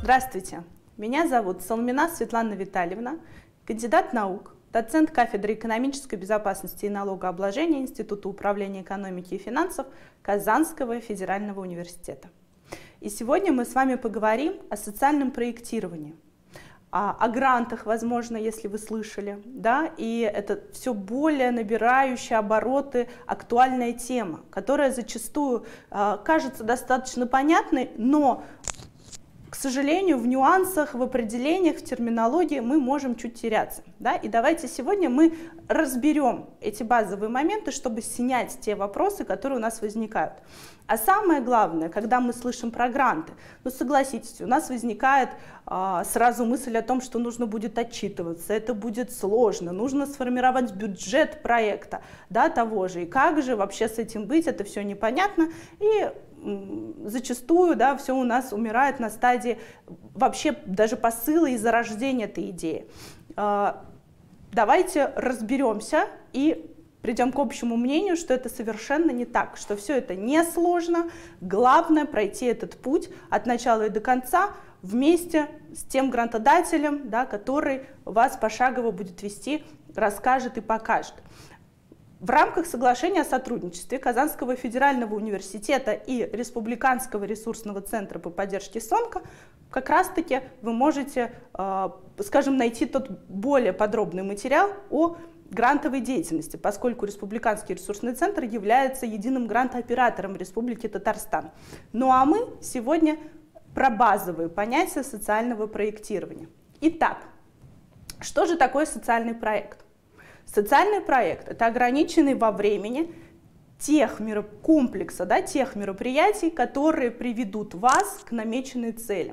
Здравствуйте, меня зовут Соломина Светлана Витальевна, кандидат наук, доцент кафедры экономической безопасности и налогообложения Института управления экономики и финансов Казанского федерального университета. И сегодня мы с вами поговорим о социальном проектировании, о грантах, возможно, если вы слышали, да, и это все более набирающая обороты актуальная тема, которая зачастую кажется достаточно понятной, но, к сожалению, в нюансах, в определениях, в терминологии мы можем чуть теряться. Да? И давайте сегодня мы разберем эти базовые моменты, чтобы снять те вопросы, которые у нас возникают. А самое главное, когда мы слышим про гранты, ну согласитесь, у нас возникает сразу мысль о том, что нужно будет отчитываться, это будет сложно, нужно сформировать бюджет проекта, да, того же, и как же вообще с этим быть, это все непонятно, и зачастую, да, все у нас умирает на стадии вообще даже посыла и зарождения этой идеи. Давайте разберемся и придем к общему мнению, что это совершенно не так, что все это несложно, главное пройти этот путь от начала и до конца вместе с тем грантодателем, да, который вас пошагово будет вести, расскажет и покажет. В рамках соглашения о сотрудничестве Казанского федерального университета и Республиканского ресурсного центра по поддержке СОНКа как раз-таки вы можете, скажем, найти тот более подробный материал о грантовой деятельности, поскольку Республиканский ресурсный центр является единым грантооператором Республики Татарстан. Ну а мы сегодня про базовые понятия социального проектирования. Итак, что же такое социальный проект? Социальный проект – это ограниченный во времени комплекса, да, тех мероприятий, которые приведут вас к намеченной цели.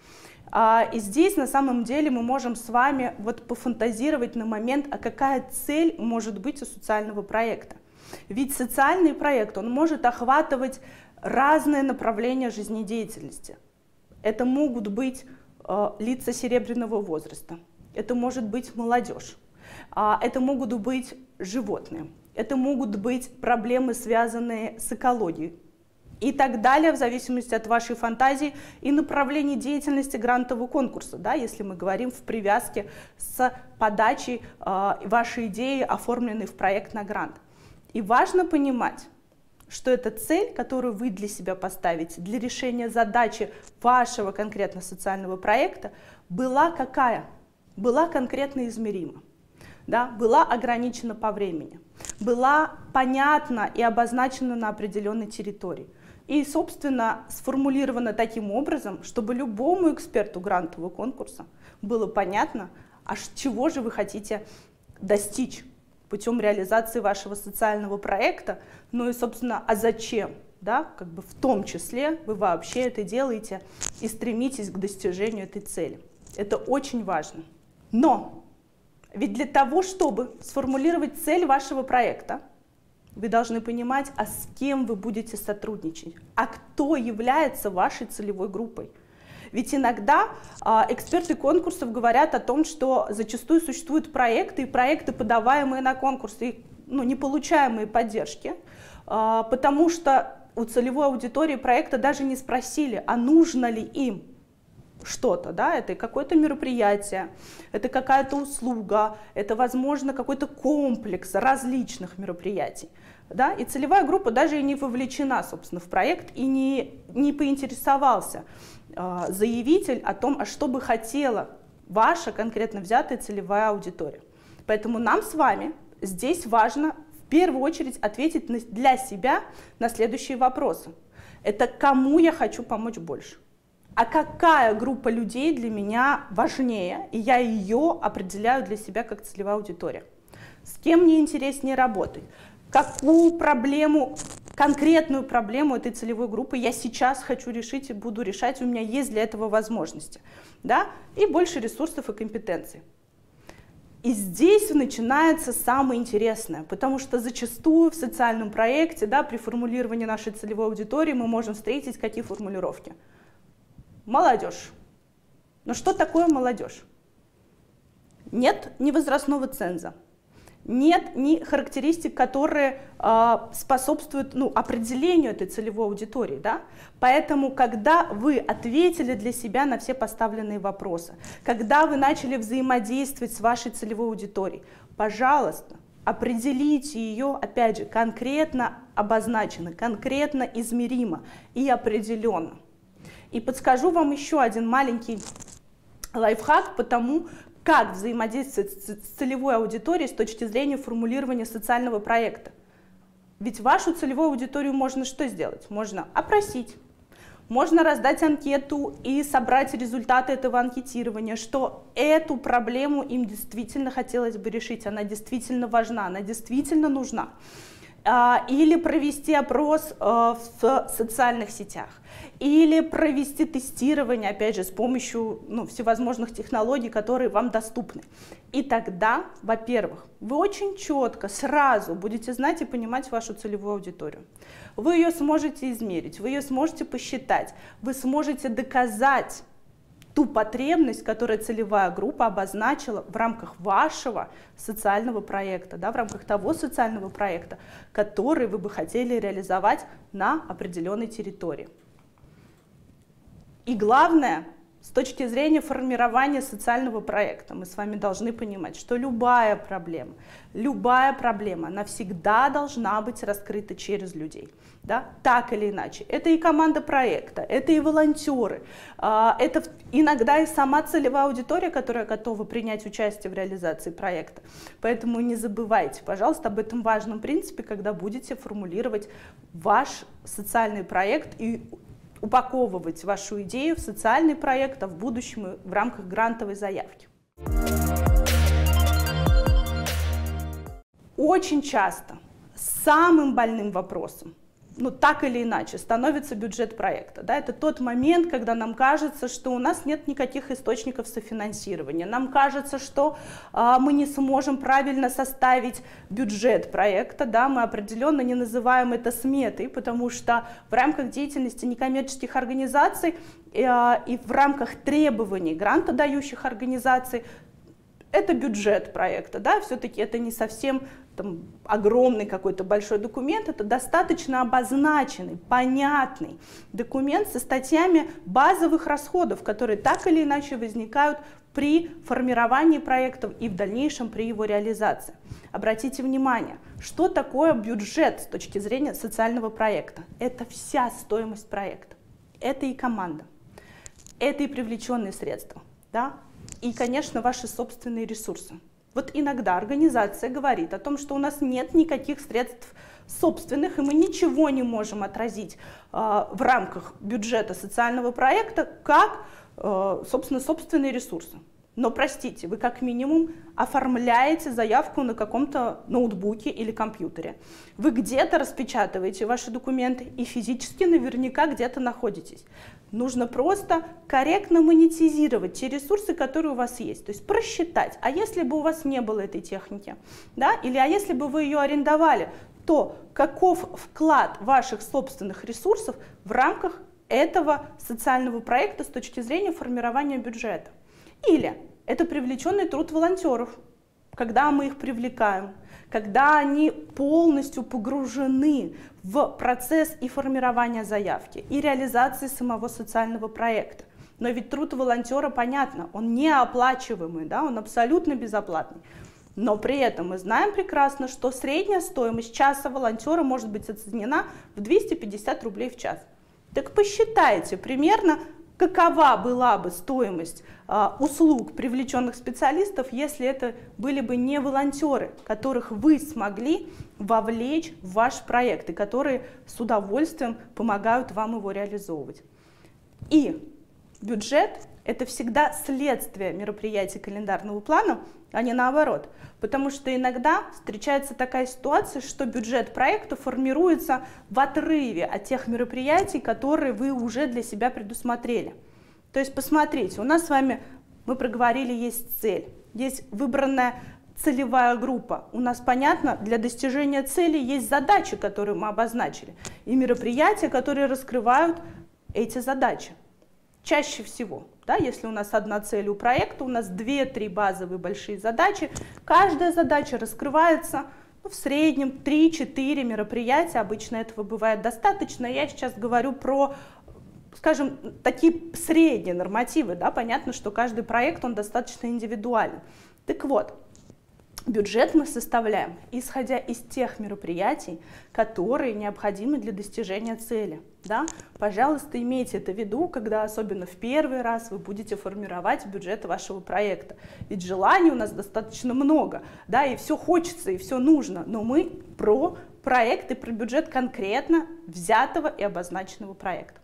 И здесь на самом деле мы можем с вами вот пофантазировать на момент, а какая цель может быть у социального проекта. Ведь социальный проект, он может охватывать разные направления жизнедеятельности. Это могут быть лица серебряного возраста, это может быть молодежь. Это могут быть животные, это могут быть проблемы, связанные с экологией и так далее, в зависимости от вашей фантазии и направлений деятельности грантового конкурса, да, если мы говорим в привязке с подачей вашей идеи, оформленной в проект на грант. И важно понимать, что эта цель, которую вы для себя поставите, для решения задачи вашего конкретно социального проекта, была какая? Была конкретно измерима. Да, была ограничена по времени, была понятна и обозначена на определенной территории. И, собственно, сформулирована таким образом, чтобы любому эксперту грантового конкурса было понятно, а чего же вы хотите достичь путем реализации вашего социального проекта, ну и, собственно, а зачем, да, как бы в том числе вы вообще это делаете и стремитесь к достижению этой цели. Это очень важно. Но ведь для того, чтобы сформулировать цель вашего проекта, вы должны понимать, а с кем вы будете сотрудничать, а кто является вашей целевой группой. Ведь иногда эксперты конкурсов говорят о том, что зачастую существуют проекты, и проекты, подаваемые на конкурсы, ну, не получаемые поддержки, потому что у целевой аудитории проекта даже не спросили, а нужно ли им что-то, да, это какое-то мероприятие, это какая-то услуга, это, возможно, какой-то комплекс различных мероприятий, да, и целевая группа даже и не вовлечена, собственно, в проект и не поинтересовался заявитель о том, а что бы хотела ваша конкретно взятая целевая аудитория. Поэтому нам с вами здесь важно в первую очередь ответить для себя на следующие вопросы. Это кому я хочу помочь больше? А какая группа людей для меня важнее, и я ее определяю для себя как целевая аудитория? С кем мне интереснее работать? Какую проблему, конкретную проблему этой целевой группы я сейчас хочу решить и буду решать, у меня есть для этого возможности, да? И больше ресурсов и компетенций. И здесь начинается самое интересное, потому что зачастую в социальном проекте, да, при формулировании нашей целевой аудитории мы можем встретить какие формулировки? Молодежь. Но что такое молодежь? Нет ни возрастного ценза, нет ни характеристик, которые способствуют определению этой целевой аудитории. Да? Поэтому, когда вы ответили для себя на все поставленные вопросы, когда вы начали взаимодействовать с вашей целевой аудиторией, пожалуйста, определите ее, опять же, конкретно обозначенно, конкретно измеримо и определенно. И подскажу вам еще один маленький лайфхак по тому, как взаимодействовать с целевой аудиторией с точки зрения формулирования социального проекта. Ведь вашу целевую аудиторию можно что сделать? Можно опросить, можно раздать анкету и собрать результаты этого анкетирования, что эту проблему им действительно хотелось бы решить, она действительно важна, она действительно нужна. Или провести опрос в социальных сетях, или провести тестирование, опять же, с помощью всевозможных технологий, которые вам доступны. И тогда, во-первых, вы очень четко сразу будете знать и понимать вашу целевую аудиторию. Вы ее сможете измерить, вы ее сможете посчитать, вы сможете доказать ту потребность, которую целевая группа обозначила в рамках вашего социального проекта, да, в рамках того социального проекта, который вы бы хотели реализовать на определенной территории. И главное, с точки зрения формирования социального проекта, мы с вами должны понимать, что любая проблема, она всегда должна быть раскрыта через людей. Да? Так или иначе. Это и команда проекта, это и волонтеры, это иногда и сама целевая аудитория, которая готова принять участие в реализации проекта. Поэтому не забывайте, пожалуйста, об этом важном принципе, когда будете формулировать ваш социальный проект и упаковывать вашу идею в социальный проект, а в будущем в рамках грантовой заявки. Очень часто самым больным вопросом, так или иначе, становится бюджет проекта. Да? Это тот момент, когда нам кажется, что у нас нет никаких источников софинансирования. Нам кажется, что мы не сможем правильно составить бюджет проекта. Да? Мы определенно не называем это сметой, потому что в рамках деятельности некоммерческих организаций и в рамках требований грантодающих организаций это бюджет проекта. Да? Все-таки это не совсем огромный какой-то большой документ, это достаточно обозначенный, понятный документ со статьями базовых расходов, которые так или иначе возникают при формировании проектов и в дальнейшем при его реализации. Обратите внимание, что такое бюджет с точки зрения социального проекта? Это вся стоимость проекта, это и команда, это и привлеченные средства, да? И, конечно, ваши собственные ресурсы. Вот иногда организация говорит о том, что у нас нет никаких средств собственных, и мы ничего не можем отразить в рамках бюджета социального проекта, как, собственно, собственные ресурсы. Но, простите, вы как минимум оформляете заявку на каком-то ноутбуке или компьютере. Вы где-то распечатываете ваши документы и физически наверняка где-то находитесь. Нужно просто корректно монетизировать те ресурсы, которые у вас есть. То есть просчитать, а если бы у вас не было этой техники, да? Или а если бы вы ее арендовали, то каков вклад ваших собственных ресурсов в рамках этого социального проекта с точки зрения формирования бюджета. Или это привлеченный труд волонтеров, когда мы их привлекаем, когда они полностью погружены в процесс и формирования заявки, и реализации самого социального проекта. Но ведь труд волонтера, понятно, он неоплачиваемый, да, он абсолютно безоплатный. Но при этом мы знаем прекрасно, что средняя стоимость часа волонтера может быть оценена в 250 рублей в час. Так посчитайте примерно, какова была бы стоимость услуг привлеченных специалистов, если это были бы не волонтеры, которых вы смогли вовлечь в ваш проект и которые с удовольствием помогают вам его реализовывать. И бюджет – это всегда следствие мероприятий календарного плана, а не наоборот. Потому что иногда встречается такая ситуация, что бюджет проекта формируется в отрыве от тех мероприятий, которые вы уже для себя предусмотрели. То есть посмотрите, у нас с вами, мы проговорили, есть цель, есть выбранная целевая группа. У нас, понятно, для достижения цели есть задачи, которые мы обозначили, и мероприятия, которые раскрывают эти задачи. чаще всего, да, если у нас одна цель у проекта, у нас 2-3 базовые большие задачи, каждая задача раскрывается в среднем 3-4 мероприятия, обычно этого бывает достаточно. Я сейчас говорю про, скажем, такие средние нормативы, да, понятно, что каждый проект, он достаточно индивидуален. Так вот, бюджет мы составляем, исходя из тех мероприятий, которые необходимы для достижения цели. Да? Пожалуйста, имейте это в виду, когда особенно в первый раз вы будете формировать бюджет вашего проекта. Ведь желаний у нас достаточно много, да, и все хочется, и все нужно, но мы про проект и про бюджет конкретно взятого и обозначенного проекта.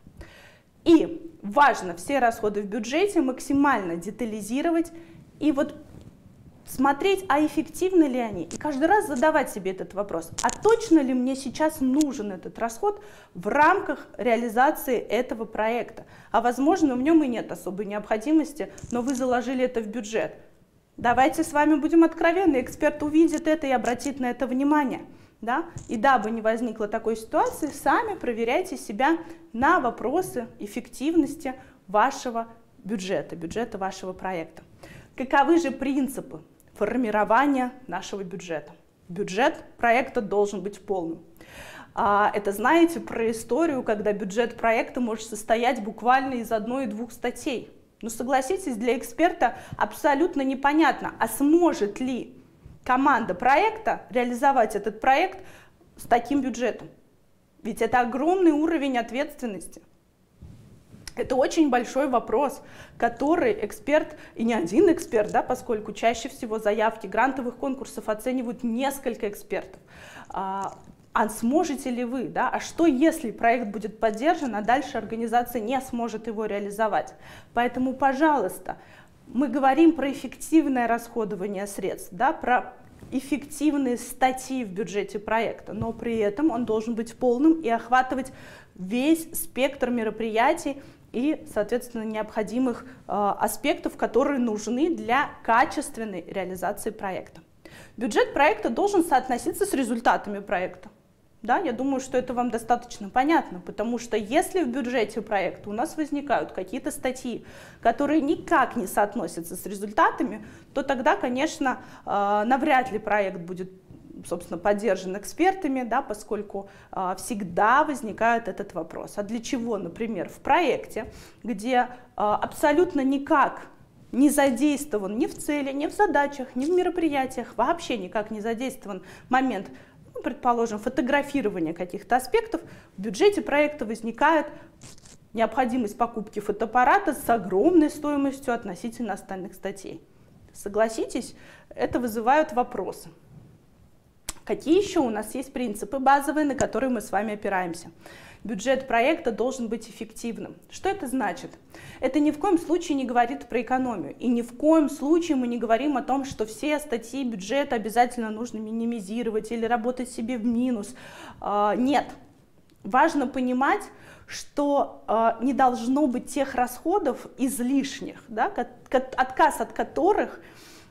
И важно все расходы в бюджете максимально детализировать и вот смотреть, а эффективны ли они, и каждый раз задавать себе этот вопрос, а точно ли мне сейчас нужен этот расход в рамках реализации этого проекта, а возможно в нем и нет особой необходимости, но вы заложили это в бюджет. Давайте с вами будем откровенны, эксперт увидит это и обратит на это внимание. Да? И дабы не возникло такой ситуации, сами проверяйте себя на вопросы эффективности вашего бюджета, бюджета вашего проекта. Каковы же принципы формирования нашего бюджета? Бюджет проекта должен быть полным. Это знаете про историю, когда бюджет проекта может состоять буквально из 1-2 статей. Но согласитесь, для эксперта абсолютно непонятно, а сможет ли команда проекта реализовать этот проект с таким бюджетом. Ведь это огромный уровень ответственности. Это очень большой вопрос, который эксперт, и не один эксперт, да, поскольку чаще всего заявки грантовых конкурсов оценивают несколько экспертов. А сможете ли вы, да, а что если проект будет поддержан, а дальше организация не сможет его реализовать? Поэтому, пожалуйста, мы говорим про эффективное расходование средств, да, про эффективные статьи в бюджете проекта, но при этом он должен быть полным и охватывать весь спектр мероприятий и, соответственно, необходимых аспектов, которые нужны для качественной реализации проекта. Бюджет проекта должен соотноситься с результатами проекта. Да, я думаю, что это вам достаточно понятно, потому что если в бюджете проекта у нас возникают какие-то статьи, которые никак не соотносятся с результатами, то тогда, конечно, навряд ли проект будет, собственно, поддержан экспертами, да, поскольку всегда возникает этот вопрос. А для чего, например, в проекте, где абсолютно никак не задействован ни в цели, ни в задачах, ни в мероприятиях, вообще никак не задействован момент, предположим, фотографирования каких-то аспектов, в бюджете проекта возникает необходимость покупки фотоаппарата с огромной стоимостью относительно остальных статей. Согласитесь, это вызывает вопросы. Какие еще у нас есть принципы базовые, на которые мы с вами опираемся? Бюджет проекта должен быть эффективным. Что это значит? Это ни в коем случае не говорит про экономию. И ни в коем случае мы не говорим о том, что все статьи бюджета обязательно нужно минимизировать или работать себе в минус. Нет. Важно понимать, что не должно быть тех расходов излишних, да, отказ от которых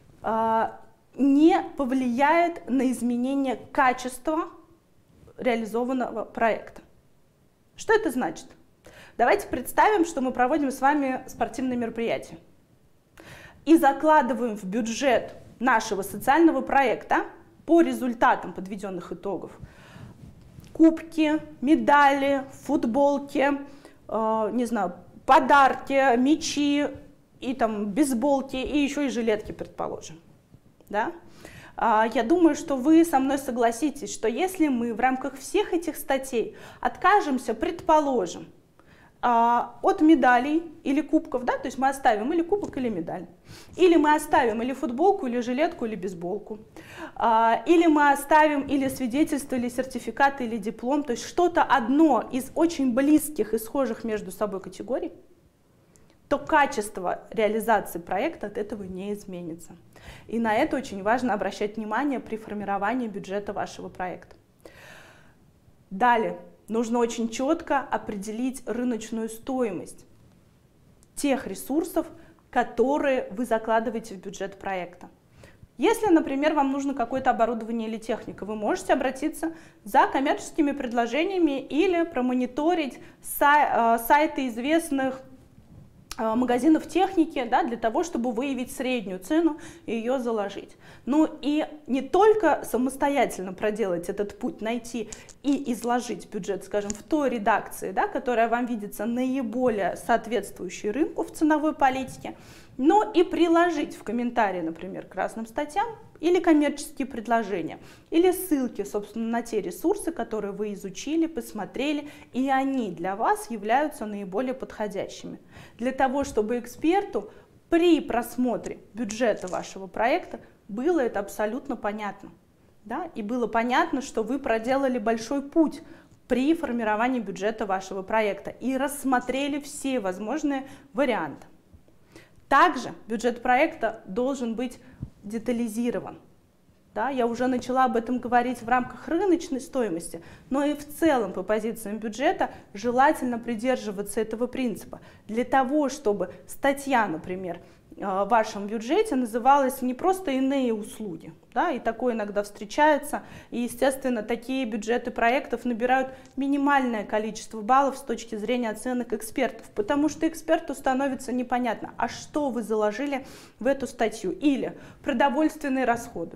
не повлияет на изменение качества реализованного проекта. Что это значит? Давайте представим, что мы проводим с вами спортивное мероприятие и закладываем в бюджет нашего социального проекта по результатам подведенных итогов кубки, медали, футболки, не знаю, подарки, мячи и там бейсболки и еще и жилетки, предположим. Да? Я думаю, что вы со мной согласитесь, что если мы в рамках всех этих статей откажемся, предположим, от медалей или кубков, да, то есть мы оставим или кубок, или медаль, или мы оставим или футболку, или жилетку, или бейсболку, или мы оставим или свидетельство, или сертификат, или диплом, то есть что-то одно из очень близких и схожих между собой категорий, то качество реализации проекта от этого не изменится. И на это очень важно обращать внимание при формировании бюджета вашего проекта. Далее, нужно очень четко определить рыночную стоимость тех ресурсов, которые вы закладываете в бюджет проекта. Если, например, вам нужно какое-то оборудование или техника, вы можете обратиться за коммерческими предложениями или промониторить сайты известных магазинов техники, да, для того, чтобы выявить среднюю цену и ее заложить. Ну и не только самостоятельно проделать этот путь, найти и изложить бюджет, скажем, в той редакции, да, которая вам видится наиболее соответствующей рынку в ценовой политике, но и приложить в комментарии, например, к разным статьям или коммерческие предложения, или ссылки, собственно, на те ресурсы, которые вы изучили, посмотрели, и они для вас являются наиболее подходящими. Для того, чтобы эксперту при просмотре бюджета вашего проекта было это абсолютно понятно. Да? И было понятно, что вы проделали большой путь при формировании бюджета вашего проекта и рассмотрели все возможные варианты. Также бюджет проекта должен быть детализирован. Да, я уже начала об этом говорить в рамках рыночной стоимости, но и в целом по позициям бюджета желательно придерживаться этого принципа. Для того, чтобы статья, например, в вашем бюджете называлась не просто «иные услуги», да, и такое иногда встречается, и, естественно, такие бюджеты проектов набирают минимальное количество баллов с точки зрения оценок экспертов, потому что эксперту становится непонятно, а что вы заложили в эту статью, или продовольственные расходы.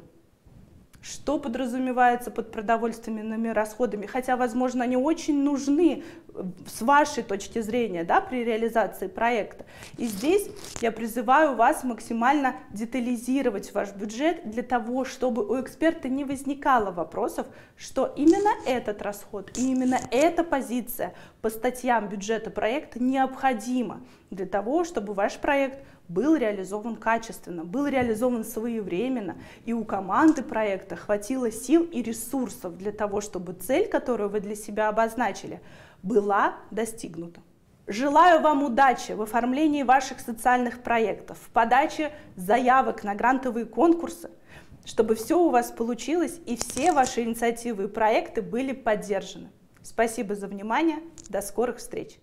Что подразумевается под продовольственными расходами, хотя, возможно, они очень нужны с вашей точки зрения, да, при реализации проекта. И здесь я призываю вас максимально детализировать ваш бюджет для того, чтобы у эксперта не возникало вопросов, что именно этот расход и именно эта позиция по статьям бюджета проекта необходима для того, чтобы ваш проект был реализован качественно, был реализован своевременно, и у команды проекта хватило сил и ресурсов для того, чтобы цель, которую вы для себя обозначили, была достигнута. Желаю вам удачи в оформлении ваших социальных проектов, в подаче заявок на грантовые конкурсы, чтобы все у вас получилось и все ваши инициативы и проекты были поддержаны. Спасибо за внимание, до скорых встреч!